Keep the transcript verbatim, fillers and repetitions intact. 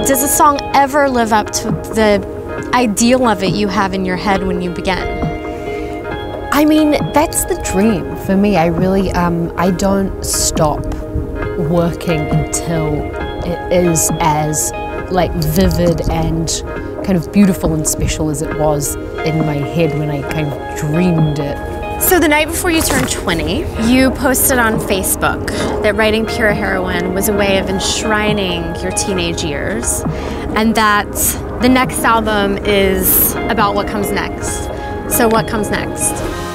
Does a song ever live up to the ideal of it you have in your head when you began? I mean, that's the dream for me. I really, um, I don't stop working until it is as like vivid and kind of beautiful and special as it was in my head when I kind of dreamed it. So the night before you turned twenty, you posted on Facebook that writing Pure Heroine was a way of enshrining your teenage years, and that the next album is about what comes next. So what comes next?